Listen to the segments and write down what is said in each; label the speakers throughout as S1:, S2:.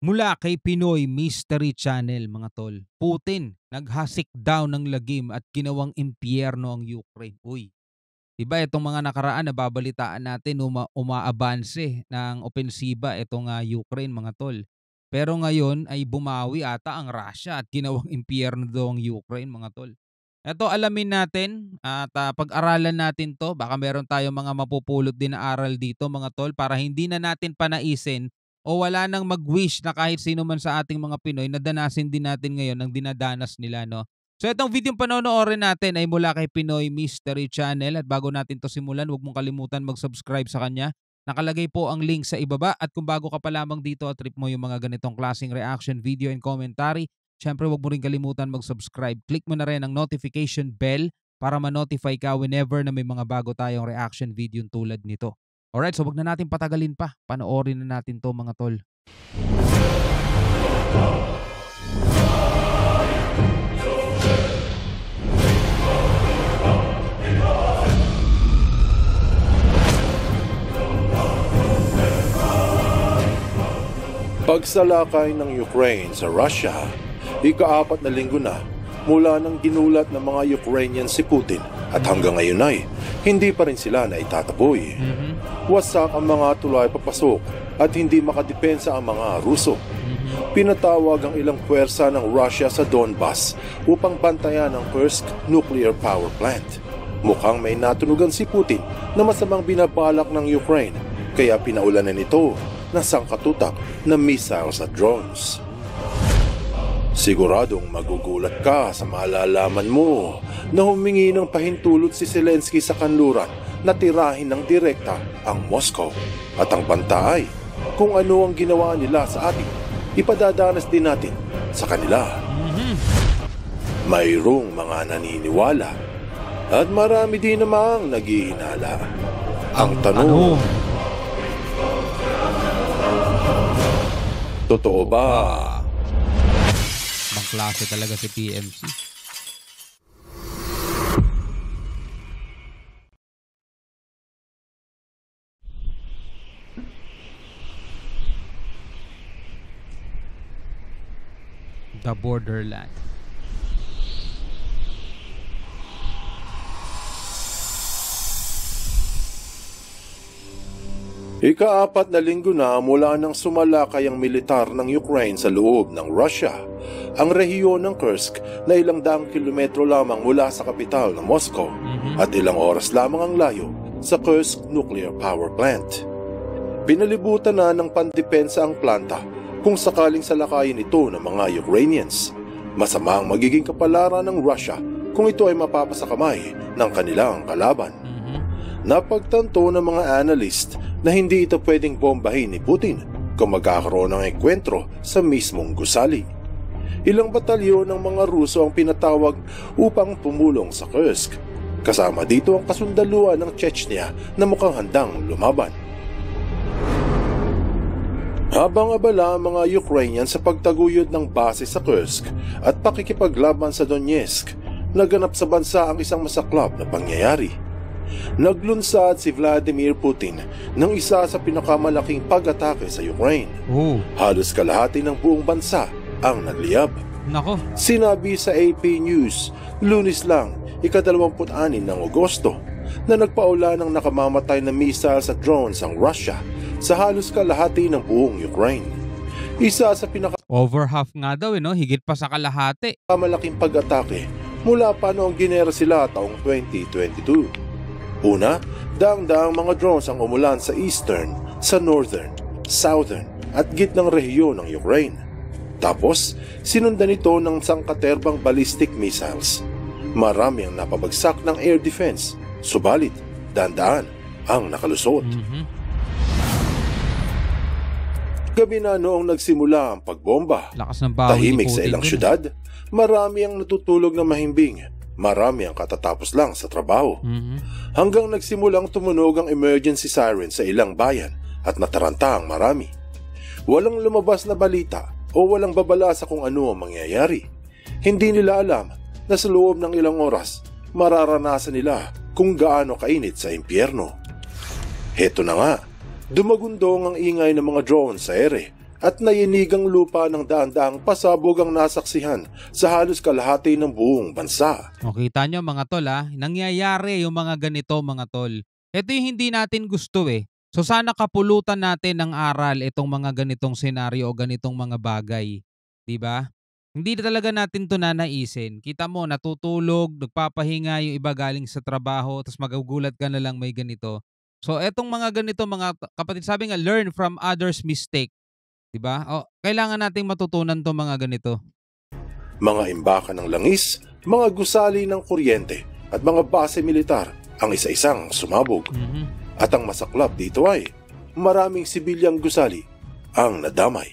S1: Mula kay Pinoy Mystery Channel mga tol, Putin naghasik daw ng lagim at ginawang impyerno ang Ukraine. Uy, diba itong mga nakaraan nababalitaan natin umaabanse ng opensiba itong Ukraine mga tol. Pero ngayon ay bumawi ata ang Russia at ginawang impyerno daw ang Ukraine mga tol. Ito alamin natin at pag-aralan natin to. Baka meron tayong mga mapupulot din na aral dito mga tol para hindi na natin panaisin o wala nang mag-wish na kahit sino man sa ating mga Pinoy na danasin din natin ngayon ang dinadanas nila, no? So itong video panonoorin natin ay mula kay Pinoy Mystery Channel at bago natin to simulan, huwag mong kalimutan mag-subscribe sa kanya. Nakalagay po ang link sa ibaba at kung bago ka pa lamang dito at trip mo yung mga ganitong klaseng reaction video and commentary, syempre huwag mo rin kalimutan mag-subscribe. Click mo na rin ang notification bell para ma-notify ka whenever na may mga bago tayong reaction video tulad nito. Alright, so wag na natin patagalin pa. Panoorin na natin to mga tol.
S2: Pagsalakay ng Ukraine sa Russia, ika-4 na linggo na mula nang ginulat ng mga Ukrainian si Putin at hanggang ngayon ay hindi pa rin sila na itataboy. Wasak ang mga tulay papasok at hindi makadepensa ang mga Ruso. Pinatawag ang ilang puwersa ng Russia sa Donbas upang bantayan ang Kursk nuclear power plant. Mukhang may natunugan si Putin na masamang binabalak ng Ukraine kaya pinaulanan ito ng sangkatutak na missiles at drones. Siguradong magugulat ka sa malalaman mo na humingi ng pahintulot si Zelensky sa kanluran na tirahin ng direkta ang Moscow. At ang banta ay kung ano ang ginawa nila sa atin, ipadadanas din natin sa kanila. Mayroong mga naniniwala at marami din namang naghihinala. Ang tanong, totoo ba?
S1: Ibang klase talaga si PMC. The Borderland.
S2: Ika-4 na linggo na mula nang sumalakay ang militar ng Ukraine sa loob ng Russia, ang rehiyon ng Kursk na ilang daang kilometro lamang mula sa kapital na Moscow at ilang oras lamang ang layo sa Kursk nuclear power plant. Pinalibutan na ng pandepensa ang planta kung sakaling salakayin ito ng mga Ukrainians. Masama ang magiging kapalaran ng Russia kung ito ay mapapasakamay ng kanilang kalaban. Napagtanto ng mga analyst na hindi ito pwedeng bombahin ni Putin kung magkakaroon ng enkwentro sa mismong gusali. Ilang batalyon ng mga Ruso ang pinatawag upang tumulong sa Kursk. Kasama dito ang kasundaluan ng Chechnya na mukhang handang lumaban. Habang abala ang mga Ukrainian sa pagtaguyod ng base sa Kursk at pakikipaglaban sa Donetsk, naganap sa bansa ang isang masaklap na pangyayari. Naglunsad si Vladimir Putin ng isa sa pinakamalaking pag-atake sa Ukraine. Halos kalahati ng buong bansa ang nagliyab.
S1: Nako.
S2: Sinabi sa AP News, Lunes lang, ika-26 ng Agosto, na nagpaula ng nakamamatay na missiles at drones ang Russia sa halos kalahati ng buong Ukraine. Isa sa
S1: over half nga daw, no? Higit pa sa kalahati.
S2: Malaking pag-atake mula pa noong ginera sila taong 2022. Una, daang-daang mga drones ang umulan sa eastern, sa northern, southern at gitnang rehiyon ng Ukraine. Tapos, sinundan ito ng sangkaterbang ballistic missiles. Marami ang napabagsak ng air defense, subalit daan-daan ang nakalusot. Gabi na noong nagsimula ang pagbomba.
S1: Lakas ng bawi
S2: tahimik sa ilang syudad, marami ang natutulog na mahimbing. Marami ang katatapos lang sa trabaho. Hanggang nagsimulang tumunog ang emergency siren sa ilang bayan at nataranta ang marami. Walang lumabas na balita o walang babala sa kung ano ang mangyayari. Hindi nila alam na sa loob ng ilang oras, mararanasan nila kung gaano kainit sa impyerno. Heto na nga, dumagundong ang ingay ng mga drone sa ere at nayinigang lupa ng daan-daang pasabog ang nasaksihan sa halos kalahati ng buong bansa.
S1: O kita nyo mga tol nangyayari yung mga ganito mga tol. Ito yung hindi natin gusto eh. So sana kapulutan natin ng aral itong mga ganitong senaryo o ganitong mga bagay. 'Di ba? Hindi talaga natin to nanaisin. Kita mo natutulog, nagpapahinga yung iba galing sa trabaho, tapos magugulat ka na lang may ganito. So etong mga ganito mga kapatid, sabi nga learn from others' mistake. 'Di ba? O, kailangan nating matutunan 'tong mga ganito.
S2: Mga imbakan ng langis, mga gusali ng kuryente at mga base militar ang isa-isang sumabog. At ang masaklap dito ay maraming sibilyang gusali ang nadamay.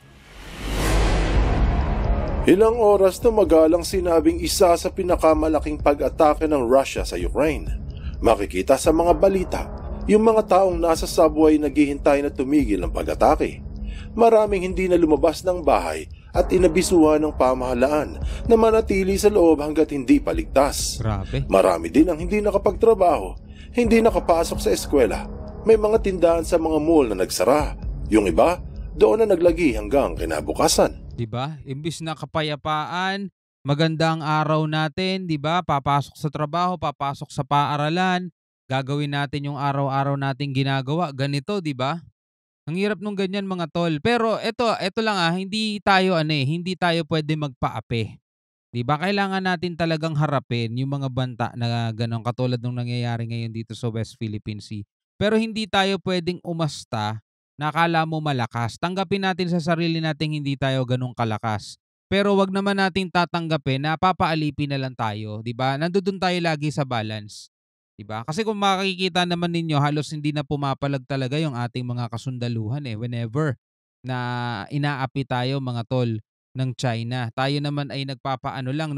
S2: Ilang oras na magalang sinabing isa sa pinakamalaking pag-atake ng Russia sa Ukraine. Makikita sa mga balita, yung mga taong nasa subway naghihintay na tumigil ang pag-atake. Maraming hindi na lumabas ng bahay at inabisuhan ng pamahalaan na manatili sa loob hanggat hindi paligtas.
S1: Grabe.
S2: Marami din ang hindi nakapagtrabaho, hindi nakapasok sa eskwela. May mga tindahan sa mga mall na nagsara. Yung iba, doon na naglagi hanggang kinabukasan.
S1: 'Di ba? Imbis na kapayapaan, maganda ang araw natin, 'di ba? Papasok sa trabaho, papasok sa paaralan, gagawin natin yung araw-araw nating ginagawa. Ganito, 'di ba? Ang hirap nung ganyan mga tol. Pero eto lang hindi tayo hindi tayo pwede magpaapi. 'Di ba? Kailangan natin talagang harapin yung mga banta na gano'n katulad nung nangyayari ngayon dito sa West Philippine Sea. Pero hindi tayo pwedeng umasta na akala mo malakas. Tanggapin natin sa sarili nating hindi tayo gano'n kalakas. Pero wag naman nating tatanggapin na papaalipin na lang tayo, 'di ba? Nandoon tayo lagi sa balance. 'Di ba? Kasi kung makikita naman ninyo halos hindi na pumapalag talaga yung ating mga kasundaluhan whenever na inaapi tayo mga tol ng China. Tayo naman ay nagpapaano lang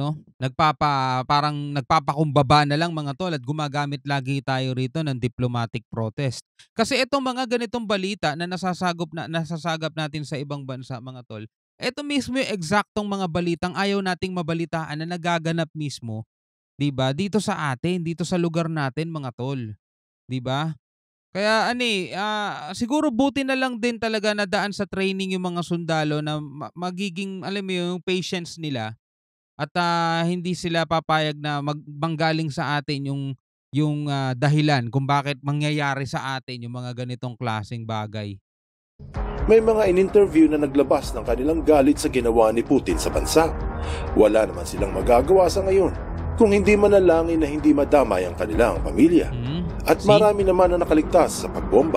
S1: parang nagpapakumbaba na lang mga tol at gumagamit lagi tayo rito ng diplomatic protest. Kasi itong mga ganitong balita na nasasagap natin sa ibang bansa mga tol, ito mismo yung eksaktong mga balitang ayaw nating mabalitaan na nagaganap mismo, 'di ba? Dito sa atin, dito sa lugar natin mga tol, 'di ba? Kaya siguro buti na lang din talaga na daan sa training yung mga sundalo na magiging alam mo yung patience nila at hindi sila papayag na manggaling sa atin yung dahilan kung bakit mangyayari sa atin yung mga ganitong klaseng bagay.
S2: May mga in-interview na naglabas ng kanilang galit sa ginawa ni Putin sa bansa. Wala naman silang magagawa sa ngayon kung hindi manalangin na hindi madamay ang kanilang pamilya. At marami naman na nakaligtas sa pagbomba.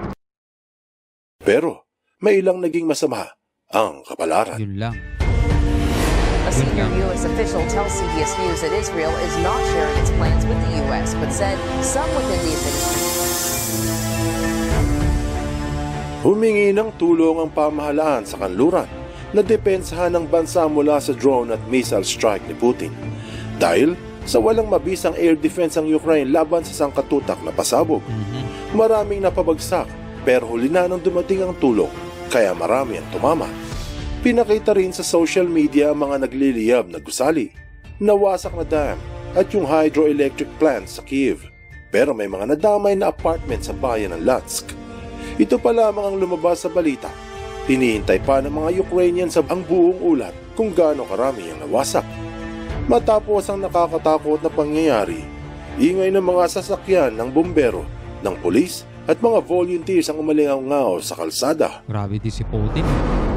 S2: Pero may ilang naging masama ang kapalaran.
S1: Yun lang.
S3: A senior U.S. official tells CBS News that Israel is not sharing its plans with the U.S., but said some within the administration.
S2: Humingi ng tulong ang pamahalaan sa kanluran na depensahan ng bansa mula sa drone at missile strike ni Putin. Dahil sa walang mabisang air defense ang Ukraine laban sa sangkatutak na pasabog. Maraming napabagsak pero huli na nang dumating ang tulong kaya marami ang tumama. Pinakita rin sa social media ang mga nagliliyab na gusali, nawasak na dam at yung hydroelectric plant sa Kiev. Pero may mga nadamay na apartment sa bayan ng Lutsk. Ito pa lamang ang lumabas sa balita. Hinihintay pa ng mga Ukrainians ang buong ulat kung gaano karami ang nawasak. Matapos ang nakakatakot na pangyayari, ingay ng mga sasakyan ng bumbero, ng pulis at mga volunteers ang umalingaw sa kalsada.
S1: Grabe din si Putin.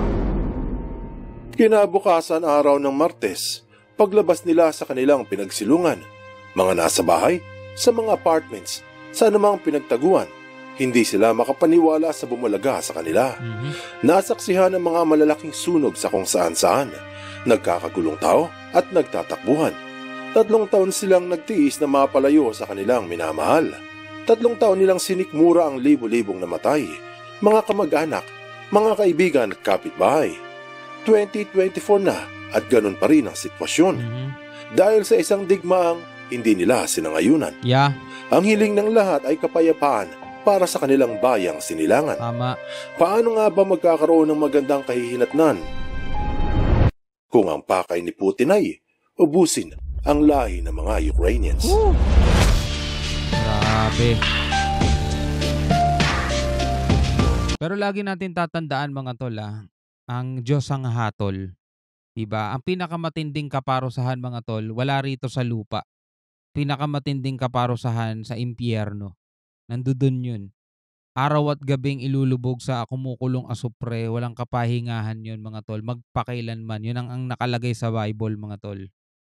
S2: Kinabukasan araw ng Martes, paglabas nila sa kanilang pinagsilungan, mga nasa bahay, sa mga apartments, sa anumang pinagtaguan, hindi sila makapaniwala sa bumalaga sa kanila. Nasaksihan ang mga malalaking sunog sa kung saan-saan, nagkakagulong tao at nagtatakbuhan. 3 taon silang nagtiis na mapalayo sa kanilang minamahal. 3 taon nilang sinikmura ang libo-libong namatay, mga kamag-anak, mga kaibigan at kapitbahay. 2024 na at ganun pa rin ang sitwasyon. Dahil sa isang digmaang hindi nila sinangayunan.
S1: Yeah.
S2: Ang hiling ng lahat ay kapayapaan para sa kanilang bayang sinilangan.
S1: Tama.
S2: Paano nga ba magkakaroon ng magandang kahihinatnan kung ang pakay ni Putin ay ubusin ang lahi ng mga Ukrainians?
S1: Grabe. Pero lagi natin tatandaan mga tol, ang Diyos ang hatol. 'Di ba? Ang pinakamatinding kaparusahan mga tol, wala rito sa lupa. Pinakamatinding kaparusahan sa impyerno. Nandoon 'yun. Araw at gabing ilulubog sa kumukulong asupre, walang kapahingahan 'yun mga tol, magpakailanman. 'Yun ang nakalagay sa Bible mga tol.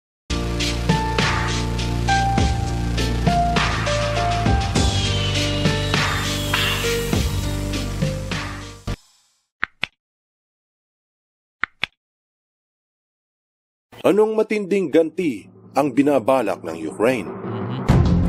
S2: Anong matinding ganti ang binabalak ng Ukraine?
S1: Mhm.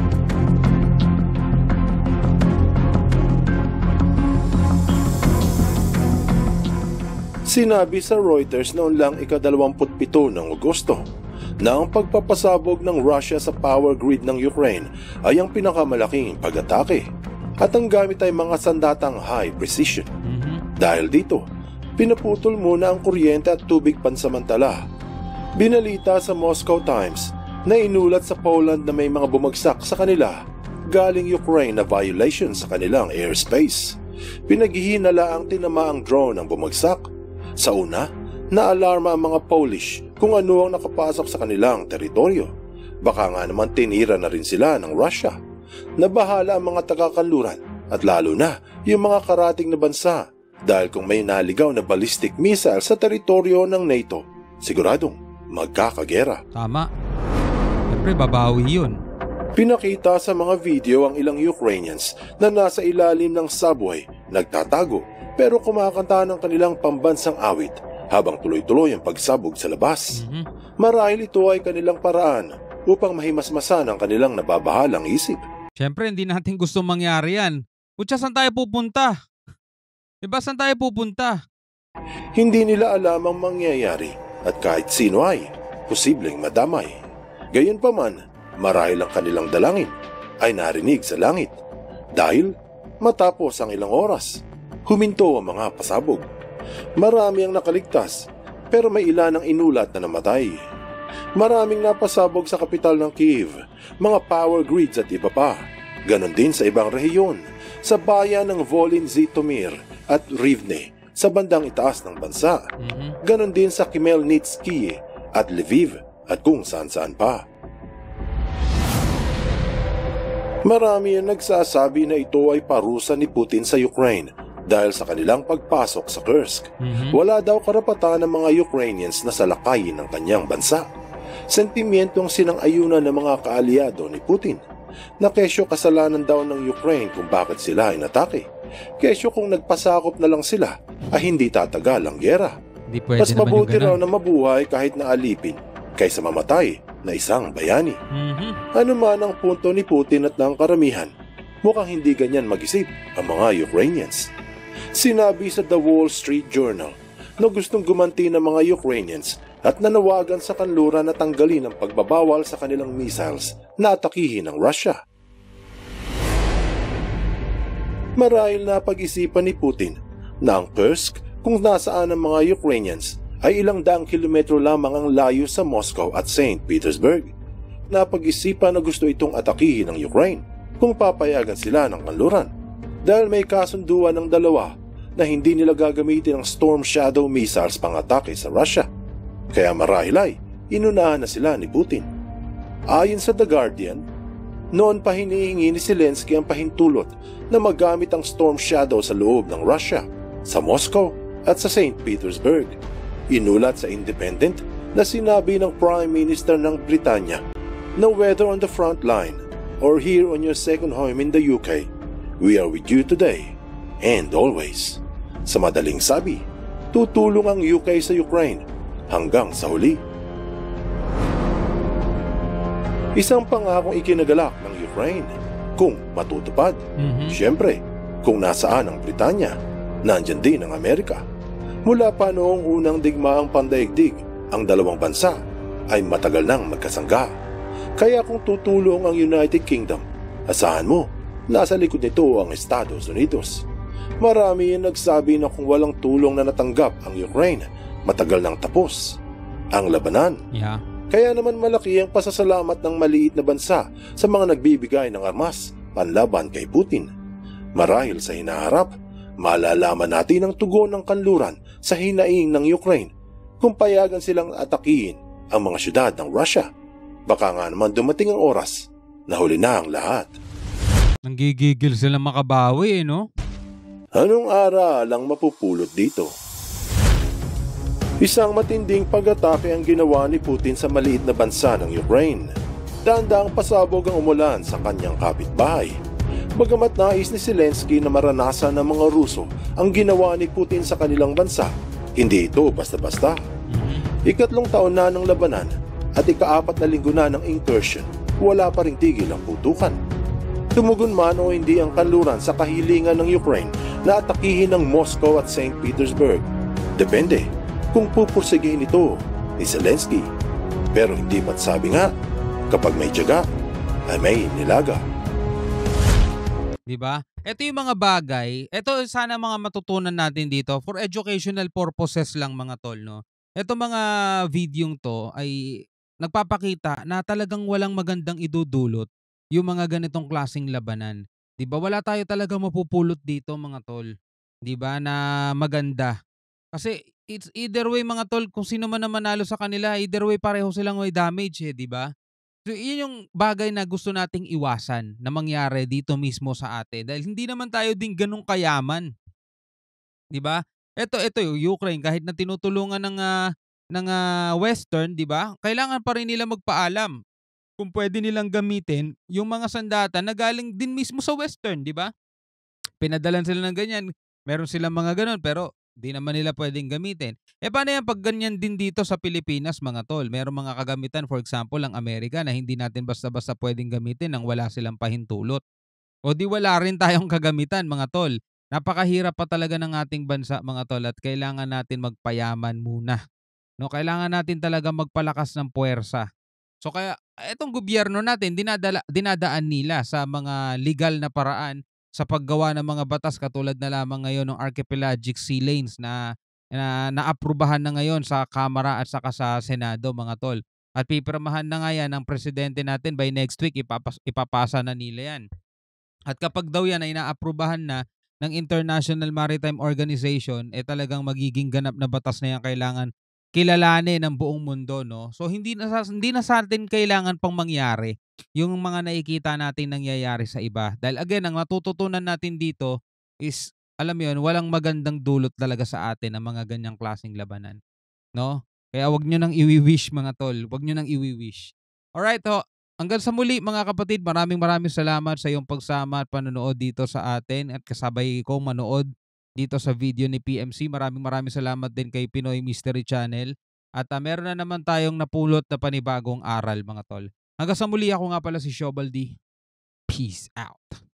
S2: Sinabi sa Reuters noon lang ika-27 ng Agosto na ang pagpapasabog ng Russia sa power grid ng Ukraine ay ang pinakamalaking pag-atake at ang gamit ay mga sandatang high precision. Dahil dito, pinaputol muna ang kuryente at tubig pansamantala. Binalita sa Moscow Times na inulat sa Poland na may mga bumagsak sa kanila galing Ukraine na violation sa kanilang airspace. Pinaghihinala ang tinamaang drone ang bumagsak. Sa una, naalarma ang mga Polish kung ano ang nakapasok sa kanilang teritoryo. Baka nga naman tinira na rin sila ng Russia. Nabahala ang mga taga-kanluran at lalo na yung mga karating na bansa dahil kung may naligaw na ballistic missile sa teritoryo ng NATO, siguradong magkakagera.
S1: Tama. Siyempre babawi 'yun.
S2: Pinakita sa mga video ang ilang Ukrainians na nasa ilalim ng subway, nagtatago pero kumakanta ng kanilang pambansang awit habang tuloy-tuloy ang pagsabog sa labas. Marahil ito ay kanilang paraan upang mahimasmasan ang kanilang nababahalang isip.
S1: Siyempre hindi natin gusto mangyari 'yan. Kutsa, saan tayo pupunta? Diba saan tayo pupunta?
S2: Hindi nila alam ang mangyayari at kahit sino ay posibleng madamay. Gayunpaman, marahil ang kanilang dalangin ay narinig sa langit dahil matapos ang ilang oras, huminto ang mga pasabog. Marami ang nakaligtas pero may ilan ang inulat na namatay. Maraming napasabog sa kapital ng Kyiv, mga power grids at iba pa. Ganon din sa ibang rehiyon, sa bayan ng Volyn-Zhytomyr at Rivne sa bandang itaas ng bansa. Ganon din sa Khmelnytsky at Lviv at kung saan-saan pa. Marami ang nagsasabi na ito ay parusa ni Putin sa Ukraine dahil sa kanilang pagpasok sa Kursk. Wala daw karapatan ng mga Ukrainians na salakayin ng kanyang bansa. Sentimentong sinang-ayunan ng mga kaalyado ni Putin na kesyo kasalanan daw ng Ukraine kung bakit sila inatake. Kesyo kung nagpasakop na lang sila ay hindi tatagal ang gera. Mas mabuti raw na mabuhay kahit na alipin kaysa mamatay na isang bayani. Ano man ang punto ni Putin at ng karamihan, mukhang hindi ganyan mag-isip ang mga Ukrainians. Sinabi sa The Wall Street Journal na gustong gumanti ng mga Ukrainians at nanawagan sa kanluran na tanggalin ang pagbabawal sa kanilang missiles na atakihin ng Russia. Marahil na pag-isipan ni Putin na ang Kursk kung nasaan ang mga Ukrainians ay ilang daang kilometro lamang ang layo sa Moscow at St. Petersburg. Napag-isipan na gusto itong atakihin ng Ukraine kung papayagan sila ng kanluran dahil may kasunduan ng dalawa na hindi nila gagamitin ang Storm Shadow missiles pang-atake sa Russia. Kaya marahil ay inunahan na sila ni Putin. Ayon sa The Guardian, noon pa hinihingi ni Zelensky ang pahintulot na magamit ang Storm Shadow sa loob ng Russia, sa Moscow at sa St. Petersburg. Inulat sa Independent na sinabi ng Prime Minister ng Britanya na whether on the front line or here on your second home in the UK, we are with you today and always. Sa madaling sabi, tutulong ang UK sa Ukraine hanggang sa huli. Isang pangakong ikinagalak ng Ukraine kung matutupad. Siyempre, kung nasaan ang Britanya, nandyan din ang Amerika. Mula pa noong unang digmaang pandaigdig, ang dalawang bansa ay matagal nang magkasangga. Kaya kung tutulong ang United Kingdom, asahan mo, nasa likod nito ang Estados Unidos. Marami ang nagsabi na kung walang tulong na natanggap ang Ukraine, matagal nang tapos ang labanan. Kaya naman malaki ang pasasalamat ng maliit na bansa sa mga nagbibigay ng armas panlaban kay Putin. Marahil sa hinaharap, Malalaman natin ang tugon ng kanluran sa hinaing ng Ukraine kung payagan silang atakihin ang mga syudad ng Russia. Baka nga naman dumating ang oras na huli na ang lahat.
S1: Nanggigigil sila makabawi no?
S2: Anong aral ang mapupulot dito? Isang matinding pag-atake ang ginawa ni Putin sa maliit na bansa ng Ukraine. Daang-daang pasabog ang umulan sa kanyang kapitbahay. Bagamat nais ni Zelensky na maranasan ng mga Ruso ang ginawa ni Putin sa kanilang bansa, hindi ito basta-basta. Ikatlong taon na ng labanan at ika-4 na linggo na ng incursion, wala pa ring tigil ang putukan. Tumugon man o hindi ang kanluran sa kahilingan ng Ukraine na atakihin ng Moscow at St. Petersburg. Depende kung pupursigihin ito ni Zelensky. Pero hindi ba't sabi nga, kapag may tiyaga, ay may nilaga.
S1: Diba? Ito yung mga bagay, ito sana mga matutunan natin dito for educational purposes lang mga tol, no? Ito mga videong to ay nagpapakita na talagang walang magandang idudulot yung mga ganitong klaseng labanan. 'Di ba? Wala tayo talaga mapupulot dito mga tol. 'Di ba? Na maganda. Kasi it's either way mga tol, kung sino man ang manalo sa kanila, either way pareho silang may damage 'di ba? So, yun yung bagay na gusto nating iwasan na mangyari dito mismo sa atin dahil hindi naman tayo din ganun kayaman, 'di ba? Ito yung Ukraine kahit na tinutulungan ng Western, 'di ba? Kailangan pa rin nila magpaalam kung pwede nilang gamitin yung mga sandata na galing din mismo sa Western, 'di ba? Pinadalan sila ng ganyan, meron silang mga gano'n pero di naman nila puwedeng gamitin. Paano yan 'pag ganyan din dito sa Pilipinas mga tol? Merong mga kagamitan, for example ang Amerika na hindi natin basta-basta puwedeng gamitin nang wala silang pahintulot. O di wala rin tayong kagamitan mga tol. Napakahirap pa talaga ng ating bansa mga tol at kailangan natin magpayaman muna, 'no? Kailangan natin talagang magpalakas ng puwersa. So kaya etong gobyerno natin dinadaan nila sa mga legal na paraan sa paggawa ng mga batas katulad na lamang ngayon ng Archipelagic Sea Lanes na naaprubahan na ngayon sa Kamara at saka sa Senado mga tol. At pipirmahan na nga yan ng presidente natin by next week, ipapasa na nila yan. At kapag daw yan ay naaprubahan na ng International Maritime Organization, talagang magiging ganap na batas na yan kailangan kilalanin ng buong mundo, no? So hindi na sa atin kailangan pang mangyari yung mga nakikita natin nangyayari sa iba. Dahil again, ang matututunan natin dito is, alam mo yun, walang magandang dulot talaga sa atin ang mga ganyang klaseng labanan, no? Kaya wag nyo nang iwi-wish mga tol, wag nyo nang iwi-wish. Alright, ho. Hanggang sa muli mga kapatid, maraming salamat sa iyong pagsama at panonood dito sa atin at kasabay kong manood dito sa video ni PMC. Maraming salamat din kay Pinoy Mystery Channel. At meron na naman tayong napulot na panibagong aral mga tol. Hanggang sa muli, ako nga pala si Shobaldi. Peace out.